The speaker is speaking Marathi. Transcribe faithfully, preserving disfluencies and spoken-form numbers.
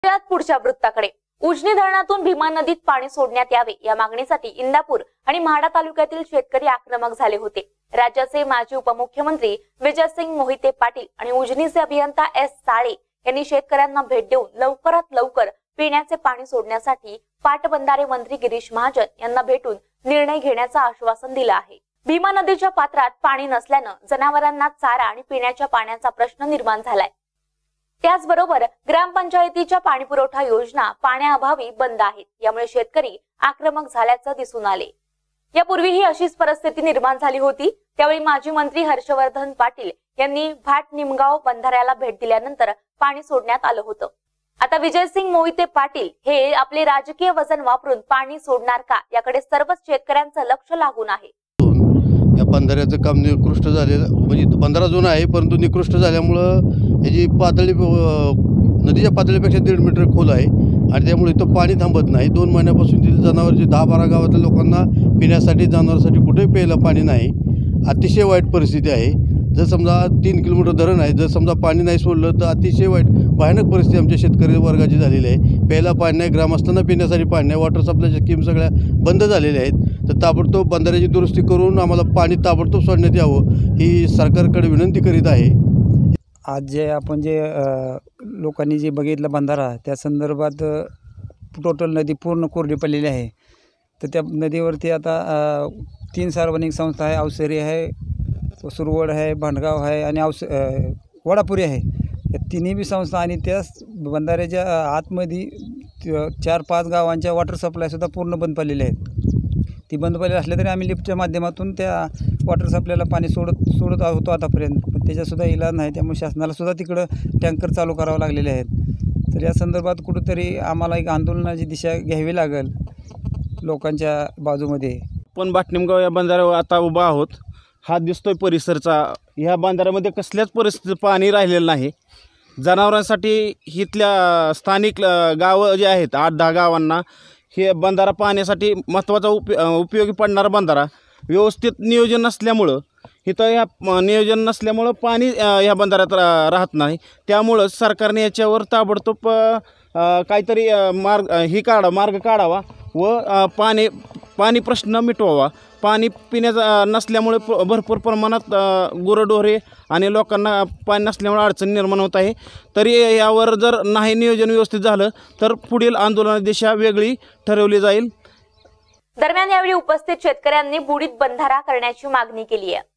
त्यात पुढच्या वृत्ताकडे उजनी धरणातून भीमा नदीत पाणी सोडण्यात यावे या मागणीसाठी इंदापूर आणि म्हाडा तालुक्यातील शेतकरी आक्रमक झाले होते। राज्याचे माजी उपमुख्यमंत्री विजयसिंग मोहिते पाटील आणि उजनीचे अभियंता एस साळे यांनी शेतकऱ्यांना भेट देऊन लवकरात लवकर पिण्याचे पाणी सोडण्यासाठी पाटबंधारे मंत्री गिरीश महाजन यांना भेटून निर्णय घेण्याचं आश्वासन दिलं आहे। भीमा नदीच्या पात्रात पाणी नसल्यानं जनावरांना चारा आणि पिण्याच्या पाण्याचा प्रश्न निर्माण झालाय। त्याचबरोबर ग्रामपंचायतीच्या पाणीपुरवठा योजना पाण्याअभावी बंद आहेत, यामुळे शेतकरी आक्रमक झाल्याचं दिसून आले। यापूर्वीही अशीच परिस्थिती निर्माण झाली होती। त्यावेळी माजी मंत्री हर्षवर्धन पाटील यांनी भाट निमगाव बंधाऱ्याला भेट दिल्यानंतर पाणी सोडण्यात आलं होतं। आता विजयसिंग मोहिते पाटील हे आपले राजकीय वजन वापरून पाणी सोडणार का याकडे सर्वच शेतकऱ्यांचं लक्ष लागून आहे। या बंधाऱ्याचं काम निकृष्ट झालेलं, म्हणजे बंधारा जुना आहे परंतु निकृष्ट झाल्यामुळं याची पातळी नदीच्या पातळीपेक्षा दीड मीटर खोल आहे आणि त्यामुळे इथं पाणी थांबत नाही। दोन महिन्यापासून तिथले जनावरचे दहा बारा गावातल्या लोकांना पिण्यासाठी जनावरांसाठी कुठेही प्यायला पाणी नाही। अतिशय वाईट परिस्थिती आहे। जर समजा तीन किलोमीटर धरण आहे, जर समजा पाणी नाही सोडलं तर अतिशय वाईट भयानक परिस्थिती आमच्या शेतकरी वर्गाची झालेली आहे। प्यायला पाणी नाही, ग्रामस्थांना पिण्यासाठी पाणी नाही, वॉटर सप्लायच्या स्कीम सगळ्या बंद झालेल्या आहेत। तर ताबडतोब बंधाऱ्याची दुरुस्ती करून आम्हाला पाणी ताबडतोब सोडण्यात यावं ही सरकारकडे विनंती करीत आहे। आज जे आपण जे लोकांनी जे बघितलं बंधारा, त्या संदर्भात टोटल नदी पूर्ण कोरडी पडलेली आहे। तर त्या नदीवरती आता तीन सार्वजनिक संस्था आहे, अवसरी आहे, सुरवड आहे, भांडगाव आहे आणि अवस वडापुरी आहे। या तिन्ही बी संस्था आणि त्या बंधाऱ्याच्या आतमध्ये चार पाच गावांच्या वॉटर सप्लायसुद्धा पूर्ण बंद पडलेले आहेत। ती बंद पडलेली असल्या तरी आम्ही लिफ्टच्या माध्यमातून त्या वॉटर सप्लायला पाणी सोडत सोडत होतो आतापर्यंत, पण त्याच्यासुद्धा इलाज नाही। त्यामुळे शासनालासुद्धा तिकडं टँकर चालू करावं लागलेले आहेत। तर या संदर्भात कुठंतरी आम्हाला एक आंदोलनाची दिशा घ्यावी लागेल लोकांच्या बाजूमध्ये। पण भाटनिमगाव या बंधाऱ्यावर आता उभा आहोत। हा दिसतोय परिसरचा, ह्या बंधाऱ्यामध्ये कसल्याच परिस्थितीत पाणी राहिलेलं नाही। जनावरांसाठी इथल्या स्थानिक गावं जे आहेत आठ दहा गावांना हे बंधारा पाण्यासाठी महत्त्वाचा उपय उपयोगी पडणारा बंधारा व्यवस्थित नियोजन नसल्यामुळं इथं ह्या नियोजन नसल्यामुळं पाणी ह्या बंधाऱ्यात राहत नाही। त्यामुळं सरकारने याच्यावर ताबडतोब काहीतरी मार्ग ही काढा मार्ग काढावा व पाणी पाणी प्रश्न मिटवावा। पाणी पिण्याचा नसल्यामुळे भरपूर प्रमाणात गुरंढोरे आणि लोकांना पाणी नसल्यामुळे अडचणी निर्माण होत आहे। तरी यावर जर नाही नियोजन व्यवस्थित झालं तर पुढील आंदोलनाची दिशा वेगळी ठरवली जाईल। दरम्यान यावेळी उपस्थित शेतकऱ्यांनी बुडीत बंधारा करण्याची मागणी केली आहे।